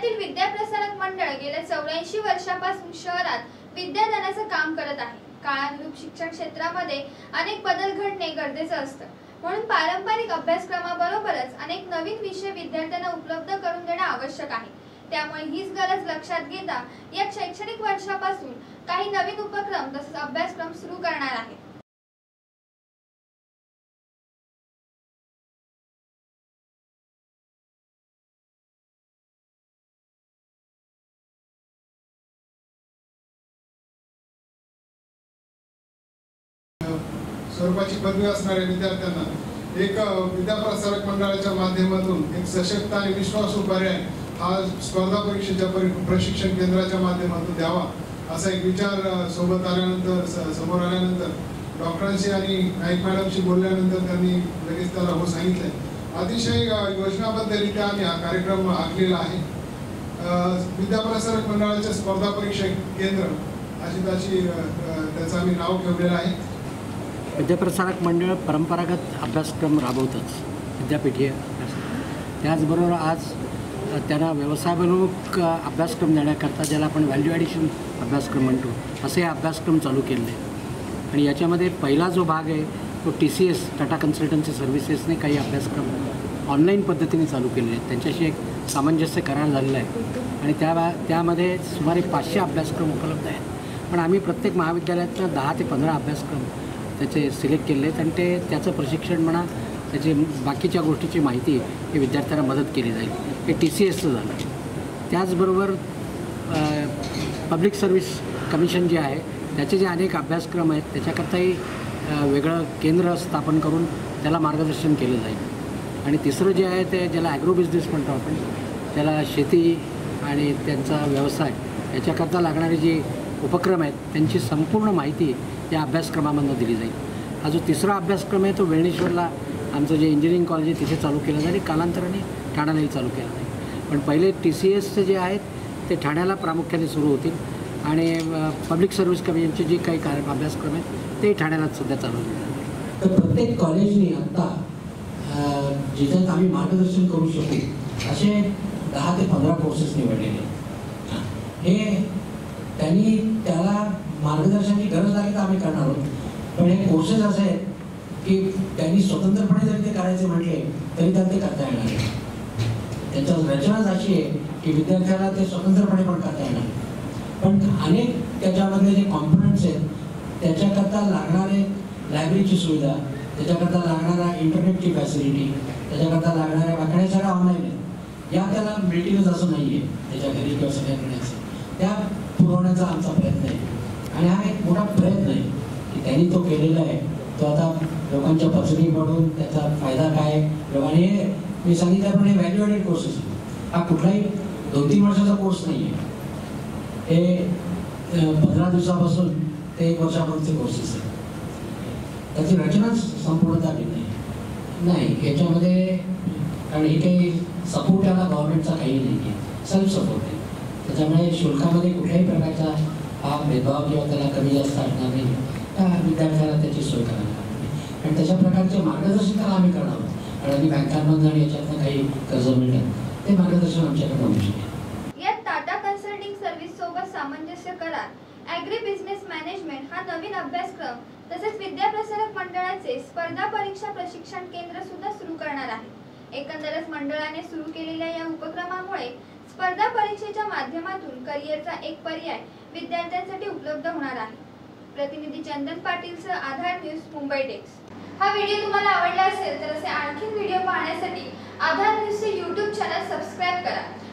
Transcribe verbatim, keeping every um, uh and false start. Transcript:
पुण्यातील विद्याप्रसारक मंडळ गेल्या चौऱ्याऐंशी वर्षापासून शहरात विद्यादानाचं काम करत आहे। काळानुरूप शिक्षण क्षेत्रामध्ये अनेक बदल घडणे गरजेचं असतं, म्हणून पारंपरिक अभ्यासक्रमाबरोबरच अनेक नवीन विषय विद्यार्थ्यांना उपलब्ध करून देणे आवश्यक आहे। त्यामुळे हीच गरज लक्षात घेता या शैक्षणिक वर्षापासून काही नवीन उपक्रम तसेच अभ्यासक्रम सुरू करणार आहे। स्वरूपाची पदवी असणाऱ्या विद्यार्थ्यांना एक विद्याप्रसारक मंडळाच्या माध्यमातून एक सशक्त आणि विश्वासू पर्याय हा स्पर्धा परीक्षेच्या प्रशिक्षण केंद्राच्या माध्यमातून द्यावा असा एक विचार सोबत आल्यानंतर समोर आल्यानंतर डॉक्टरांशी आणि नाईक मॅडमशी बोलल्यानंतर त्यांनी लगेच त्याला हो सांगितलं। अतिशय योजनाबद्धरित्या आम्ही हा कार्यक्रम आखलेला आहे। विद्याप्रसारक मंडळाच्या स्पर्धा परीक्षा केंद्र अशी त्याची त्याचं आम्ही नाव ठेवलेलं आहे। विद्याप्रसारक मंडळ परंपरागत अभ्यासक्रम राबवतंच विद्यापीठीय अभ्यासक्रम, त्याचबरोबर आज त्यांना व्यवसायाभिमुख अभ्यासक्रम देण्याकरता ज्याला आपण व्हॅल्यू ॲडिशन अभ्यासक्रम म्हणतो असे अभ्यासक्रम चालू केले आहेत। आणि याच्यामध्ये पहिला जो भाग आहे तो T C S Tata consultancy सर्व्हिसेसने काही अभ्यासक्रम ऑनलाईन पद्धतीने चालू केलेले आहेत। त्यांच्याशी एक सामंजस्य करार झालेला आहे आणि त्या त्यामध्ये सुमारे पाचशे अभ्यासक्रम उपलब्ध आहेत। पण आम्ही प्रत्येक महाविद्यालयातनं दहा ते पंधरा अभ्यासक्रम त्याचे सिलेक्ट केले आहेत आणि ते त्याचं प्रशिक्षण म्हणा त्याची बाकीच्या गोष्टीची माहिती हे विद्यार्थ्यांना मदत केली जाईल। हे टी सी एसचं झालं। त्याचबरोबर पब्लिक सर्व्हिस कमिशन जे आहे त्याचे जे अनेक अभ्यासक्रम आहेत त्याच्याकरताही वेगळं केंद्र स्थापन करून त्याला मार्गदर्शन केलं जाईल। आणि तिसरं जे आहे ते ज्याला ॲग्रो बिझनेस म्हणतो आपण, त्याला शेती आणि त्यांचा व्यवसाय याच्याकरता लागणारे जे उपक्रम आहेत त्यांची संपूर्ण माहिती या अभ्यासक्रमामधून दिली जाईल। हा जो तिसरा अभ्यासक्रम आहे तो वेळणेश्वरला आमचं जे इंजिनिअरिंग कॉलेज आहे तिथे चालू केलं जाईल, कालांतराने ठाण्यालाही चालू केलं जाईल। पण पहिले टी सी एसचे जे आहेत ते ठाण्याला प्रामुख्याने सुरू होतील आणि पब्लिक सर्व्हिस कमिशनचे जे काही कार्य अभ्यासक्रम आहेत ते ठाण्यालाच सध्या चालू होतील। तर प्रत्येक कॉलेजने आत्ता जिथं आम्ही मार्गदर्शन करू शकतो असे दहा ते पंधरा कोर्सेस निवडलेले हे त्यांनी त्याला मार्गदर्शनाची गरज लागली तर आम्ही करणार आहोत। पण हे कोर्सेस असे आहेत की त्यांनी स्वतंत्रपणे जरी ते करायचे म्हटले तरी त्यांना ते करता येणार आहे। त्यांच्या रचनाच अशी आहे की विद्यार्थ्याला ते स्वतंत्रपणे पण करता येणार आहे। पण अनेक त्याच्यामधले जे कॉम्पोनंट्स आहेत त्याच्याकरता लागणारे लायब्ररीची सुविधा, त्याच्याकरता लागणारा इंटरनेटची फॅसिलिटी, त्याच्याकरता लागणाऱ्या वाकड्या सगळ्या ऑनलाईन आहेत। या त्याला मिळतीलच असं नाही आहे त्याच्या घरी किंवा सगळ्यांकडे असेल त्या पुरवण्याचा आमचा प्रयत्न आहे। आणि हा एक मोठा प्रयत्न आहे की त्यांनी तो केलेला आहे। तो आता लोकांच्या पसंती पडून त्याचा फायदा काय लोकांनी मी सांगितल्याप्रमाणे व्हॅल्यू ॲडेड कोर्सेस हा कुठलाही दोन तीन वर्षाचा कोर्स नाही आहे। हे पंधरा दिवसापासून ते एक वर्षापर्यंतचे कोर्सेस आहेत। त्याची रचनाच संपूर्णतः भिन्न आहे नाही याच्यामध्ये, कारण हे काही सपोर्ट याला गव्हर्नमेंटचा काही नाही आहे, सेल्फ सपोर्ट आहे। त्याच्यामुळे शुल्कामध्ये कुठल्याही प्रकारचा हा भेदभाव किंवा त्याला कमी जास्त असणार नाही, त्या विद्यार्थ्याला त्याची सोय करायला लागते आणि तशा प्रकारचे मार्गदर्शन त्याला आम्ही करणार आहोत। आणि आम्ही बँकांमधून आणि याच्यातनं काही कर्ज मिळतात ते मार्गदर्शन आमच्याकडे होऊ शकेल। यात टाटा कन्सल्टिंग सर्व्हिस सोबत सामंजस्य करार, ॲग्री बिझनेस मॅनेजमेंट हा नवीन अभ्यासक्रम तसेच विद्याप्रसारक मंडळाचे स्पर्धा परीक्षा प्रशिक्षण केंद्र सुद्धा सुरू करणार आहे। एकंदरच मंडळाने सुरू केलेल्या या उपक्रमामुळे स्पर्धा परीक्षेच्या माध्यमातून करिअरचा एक पर्याय विद्यार्थ्यांसाठी उपलब्ध होणार आहे। प्रतिनिधी चंदन पाटीलसह आधार न्यूज, मुंबई डेस्क। हा व्हिडिओ तुम्हाला आवडला असेल तर असे आणखी व्हिडिओ पाहण्यासाठी आधार न्यूजचे यूट्यूब चॅनल सबस्क्राईब करा